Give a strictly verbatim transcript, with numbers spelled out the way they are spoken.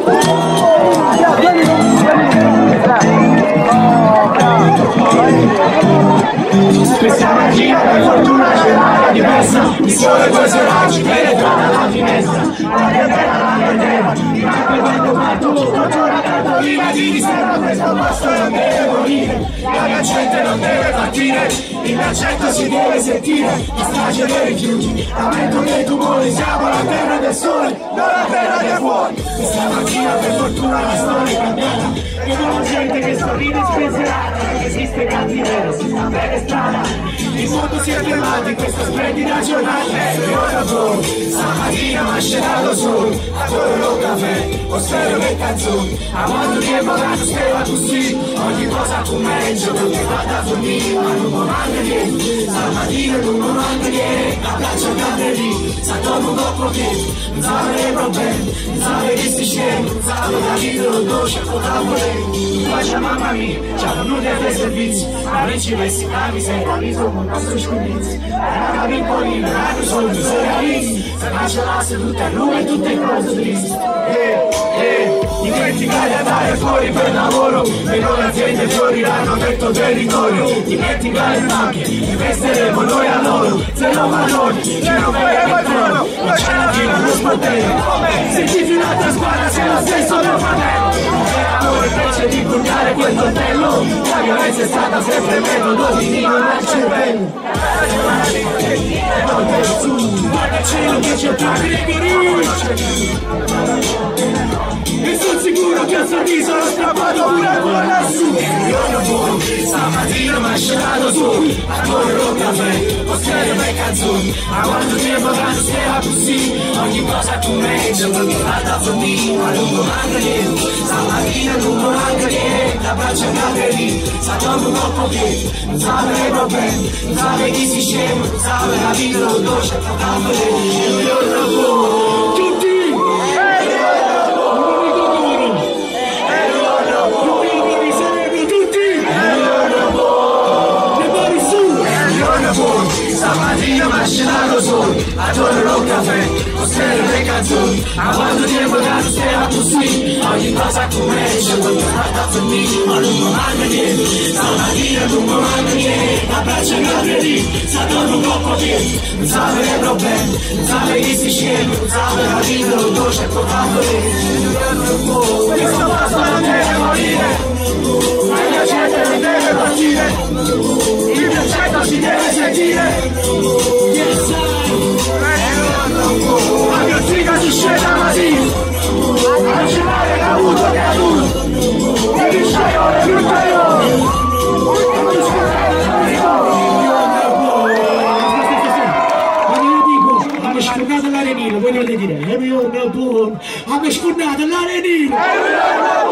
Questa mattina per fortuna c'è l'aria diversa, il sole coi suoi raggi penetra dalla finestra. L'aria bella, l'aria terra, mi manca quando parto, non giuro tanto prima di riserva, questo posto non deve morire, la gente non deve partire, il lancetto si deve sentire, la strage dei rifiuti, aumento dei tumori, siamo la terra del sole, non la terra del fuori. Questa mattina per fortuna la storia è cambiata, vedo gente che sorride spensierata, non esiste cattiveria, si sta bene strada. Il mondo si è fermato in questa splendida giornata e io lavoro, stamattina mi ha scenato solo, adoro il caffè, ho stereo le canzoni, a quanto tempo tanto steva così, ogni cosa tu meglio, non ti vada a dormire, ma non mi manca niente, stamattina non mi manca niente, la piazza cade lì, sa dopo un po' che, non sape i problemi, non sape che si scende, non sape la vita lo dolce, potrà volere, poi c'è mamma mia, c'ha venuti a dei servizi, ma non ci messi, la miseria, mi sono nostro scudizi, la piccolina, la soldi, se realizzi, se lascia la seduta a lui e tutte cose tristi. Eh, eh, dimenticare di andare fuori per lavoro, e noi aziende fioriranno detto territorio, dimenticare le banche, investiremo noi a loro, se non valori, ci non vede qualcuno, non c'è la fila, non sportello, se tifi un'altra squadra sei lo stesso mio fratello, l'amore invece di buttare quel coltello, la violenza è stata sempre il metodo di minore il cervello. Guarda il cielo che c'è tardi nei guarisce, e sono sicuro che al sorriso l'ho strappato pure ancora lassù. Io non buono, stamattina mi ha scenato su, adoro il caffè, ho stereo le canzoni, ma quando tempo tanto stava così, ogni cosa tu meglio, non mi vado a dormire, ma non mi manca niente, stamattina non mi manca niente, la braccia cade lì, sa dopo un po' che, non sape i problemi, non sape chi si scema, non sape la vita lo dolce, potrà volere, io non buono, tutti! Stamattina mi ha scenato solo, adoro il caffè, ho stereo le canzoni, ma quando tempo tanto stava così, ogni cosa tu meglio, non mi vado a dormire, ma non mi manca niente, stamattina non mi manca niente, la braccia cade lì, sa dopo un po' che, non sape i problemi, non sape chi si scende, non sape la vita lo dolce, potrà volere, questo posto non deve morire, ma la gente non deve partire, il concetto si deve sentire. La mia figa si scende la mattina, non ce l'hai che ha avuto che ha avuto, e il sciaione più taglione. Quando io dico, hanno sfornato l'arenino, voi dovete dire, è mio buon, hanno sfornato l'arenino.